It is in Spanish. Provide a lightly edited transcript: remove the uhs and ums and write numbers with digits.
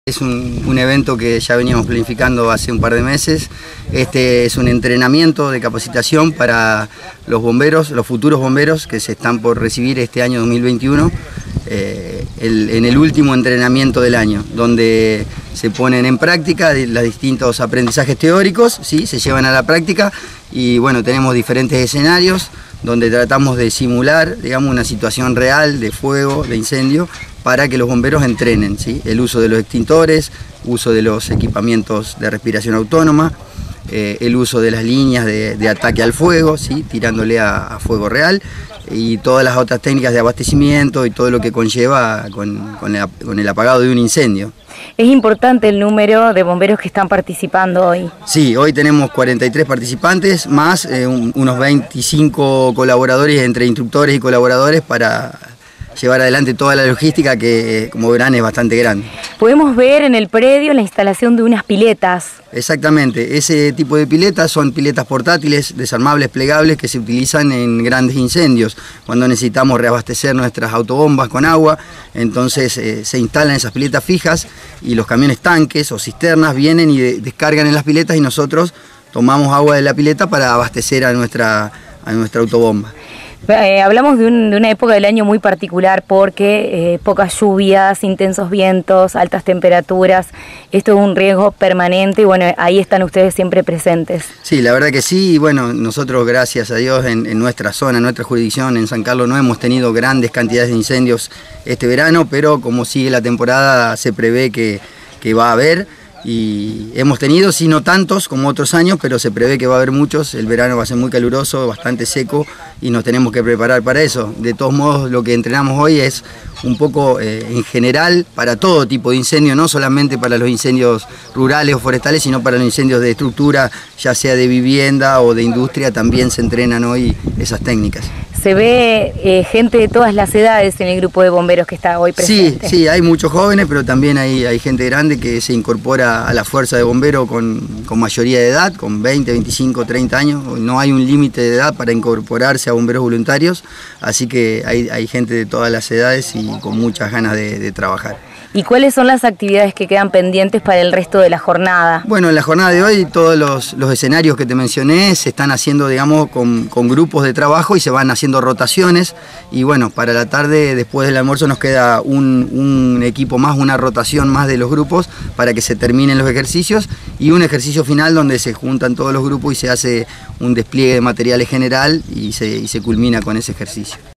Es un evento que ya veníamos planificando hace un par de meses. Este es un entrenamiento de capacitación para los bomberos, los futuros bomberos que se están por recibir este año 2021, en el último entrenamiento del año, donde se ponen en práctica los distintos aprendizajes teóricos, ¿sí? Se llevan a la práctica y bueno, tenemos diferentes escenarios donde tratamos de simular, digamos, una situación real de fuego, de incendio, para que los bomberos entrenen, ¿sí? El uso de los extintores, uso de los equipamientos de respiración autónoma, el uso de las líneas de ataque al fuego, ¿sí? Tirándole a fuego real, y todas las otras técnicas de abastecimiento y todo lo que conlleva con el apagado de un incendio. Es importante el número de bomberos que están participando hoy. Sí, hoy tenemos 43 participantes, más unos 25 colaboradores entre instructores y colaboradores para llevar adelante toda la logística que, como verán, es bastante grande. Podemos ver en el predio la instalación de unas piletas. Exactamente, ese tipo de piletas son piletas portátiles, desarmables, plegables, que se utilizan en grandes incendios. Cuando necesitamos reabastecer nuestras autobombas con agua, entonces se instalan esas piletas fijas y los camiones tanques o cisternas vienen y descargan en las piletas y nosotros tomamos agua de la pileta para abastecer a nuestra autobomba. Hablamos de una época del año muy particular porque pocas lluvias, intensos vientos, altas temperaturas. Esto es un riesgo permanente y bueno, ahí están ustedes siempre presentes. Sí, la verdad que sí. Y bueno, nosotros, gracias a Dios, en nuestra zona, en nuestra jurisdicción, en San Carlos, no hemos tenido grandes cantidades de incendios este verano, pero como sigue la temporada, se prevé que va a haber. Y hemos tenido, sí, no tantos como otros años, pero se prevé que va a haber muchos. El verano va a ser muy caluroso, bastante seco y nos tenemos que preparar para eso. De todos modos, lo que entrenamos hoy es un poco en general para todo tipo de incendio, no solamente para los incendios rurales o forestales, sino para los incendios de estructura, ya sea de vivienda o de industria, también se entrenan hoy esas técnicas. Se ve gente de todas las edades en el grupo de bomberos que está hoy presente. Sí, hay muchos jóvenes, pero también hay gente grande que se incorpora a la fuerza de bombero con mayoría de edad, con 20, 25, 30 años. No hay un límite de edad para incorporarse a bomberos voluntarios, así que hay gente de todas las edades y con muchas ganas de trabajar. ¿Y cuáles son las actividades que quedan pendientes para el resto de la jornada? Bueno, en la jornada de hoy todos los escenarios que te mencioné se están haciendo, digamos, con grupos de trabajo y se van haciendo rotaciones. Y bueno, para la tarde, después del almuerzo, nos queda un equipo más, una rotación más de los grupos para que se terminen los ejercicios y un ejercicio final donde se juntan todos los grupos y se hace un despliegue de materiales general y se culmina con ese ejercicio.